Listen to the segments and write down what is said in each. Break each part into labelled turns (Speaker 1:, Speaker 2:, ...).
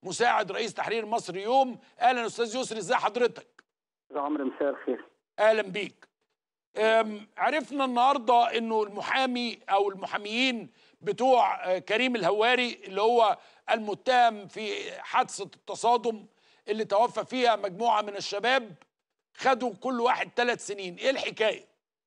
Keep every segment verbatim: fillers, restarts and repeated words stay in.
Speaker 1: مساعد رئيس تحرير مصر يوم. اهلا استاذ يسري، ازي حضرتك؟
Speaker 2: يا عمرو مساء الخير.
Speaker 1: اهلا بيك. عرفنا النهارده انه المحامي او المحاميين بتوع كريم الهواري اللي هو المتهم في حادثه التصادم اللي توفى فيها مجموعه من الشباب خدوا كل واحد ثلاث سنين، ايه الحكايه؟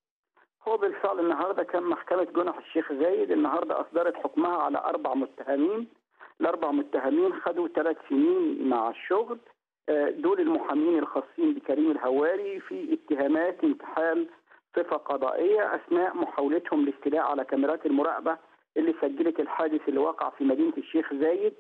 Speaker 2: هو بالفعل النهارده كان محكمه جنح الشيخ زايد النهارده اصدرت حكمها على اربع متهمين. الاربع متهمين خدوا ثلاث سنين مع الشغل. دول المحامين الخاصين بكريم الهواري في اتهامات انتحال صفه قضائيه اثناء محاولتهم الاستيلاء على كاميرات المراقبه اللي سجلت الحادث اللي وقع في مدينه الشيخ زايد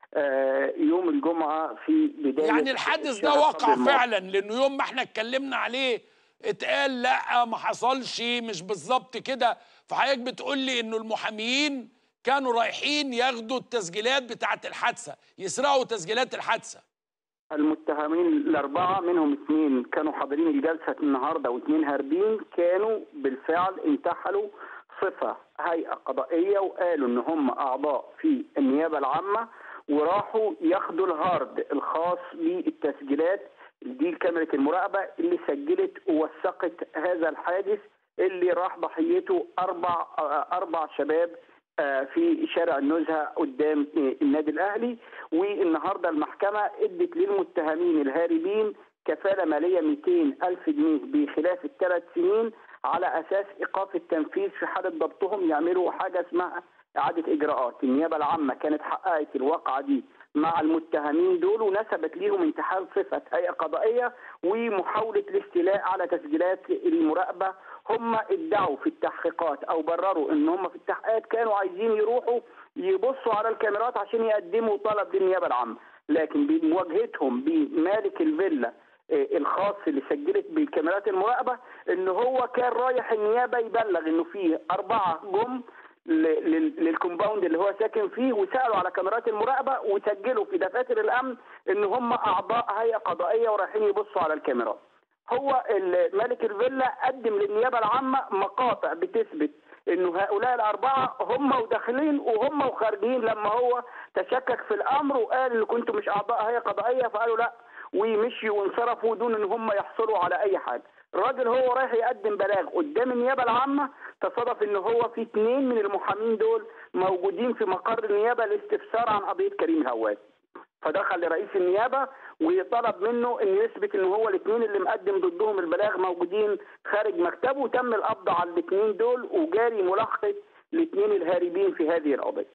Speaker 2: يوم الجمعه في بدايه.
Speaker 1: يعني الحادث ده وقع فعلا؟ لانه يوم ما احنا اتكلمنا عليه اتقال لا ما حصلش، مش بالظبط كده. فحضرتك بتقول لي انه المحاميين كانوا رايحين ياخدوا التسجيلات بتاعه الحادثه، يسرقوا تسجيلات الحادثه.
Speaker 2: المتهمين الاربعه منهم اثنين كانوا حاضرين الجلسه النهارده واثنين هاربين، كانوا بالفعل انتحلوا صفه هيئه قضائيه وقالوا ان هم اعضاء في النيابه العامه، وراحوا ياخدوا الهارد الخاص بالتسجيلات دي كاميرا المراقبه اللي سجلت ووثقت هذا الحادث اللي راح ضحيته اربع اربع شباب في شارع النزهه قدام النادي الاهلي. والنهارده المحكمه ادت للمتهمين الهاربين كفاله ماليه مئتين ألف جنيه بخلاف الثلاث سنين على اساس ايقاف التنفيذ في حاله ضبطهم يعملوا حاجه اسمها اعاده اجراءات. النيابه العامه كانت حققت الواقعه دي مع المتهمين دول ونسبت ليهم انتحال صفه هيئه قضائيه ومحاوله الاستيلاء على تسجيلات المراقبه. هم ادعوا في التحقيقات او برروا ان هم في التحقيقات كانوا عايزين يروحوا يبصوا على الكاميرات عشان يقدموا طلب للنيابه العامه، لكن بمواجهتهم بمالك الفيلا الخاص اللي سجلت بالكاميرات المراقبه ان هو كان رايح النيابه يبلغ انه فيه اربعه جم للكومباوند اللي هو ساكن فيه وسالوا على كاميرات المراقبه وسجلوا في دفاتر الامن ان هم اعضاء هيئه قضائيه ورايحين يبصوا على الكاميرات. هو مالك الفيلا قدم للنيابه العامه مقاطع بتثبت انه هؤلاء الاربعه هم وداخلين وهم وخارجين، لما هو تشكك في الامر وقال ان كنتم مش اعضاء هيئه قضائيه فقالوا لا ومشيوا وانصرفوا دون ان هم يحصلوا على اي حاجه. الراجل هو رايح يقدم بلاغ قدام النيابه العامه، تصادف ان هو في اثنين من المحامين دول موجودين في مقر النيابه لاستفسار عن قضيه كريم الهواري. فدخل لرئيس النيابه وطلب منه ان يثبت ان هو الاثنين اللي مقدم ضدهم البلاغ موجودين خارج مكتبه، وتم القبض على الاثنين دول وجاري ملاحقه الاثنين الهاربين في هذه القضيه.